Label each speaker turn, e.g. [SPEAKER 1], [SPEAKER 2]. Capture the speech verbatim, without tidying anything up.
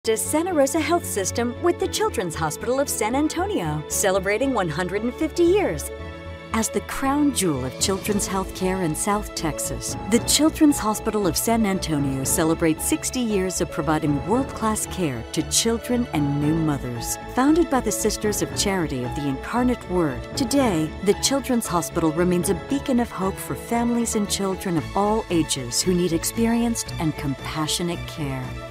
[SPEAKER 1] to Santa Rosa Health System with the Children's Hospital of San Antonio, celebrating one hundred fifty years. As the crown jewel of children's health care in South Texas, the Children's Hospital of San Antonio celebrates sixty years of providing world-class care to children and new mothers. Founded by the Sisters of Charity of the Incarnate Word, today, the Children's Hospital remains a beacon of hope for families and children of all ages who need experienced and compassionate care.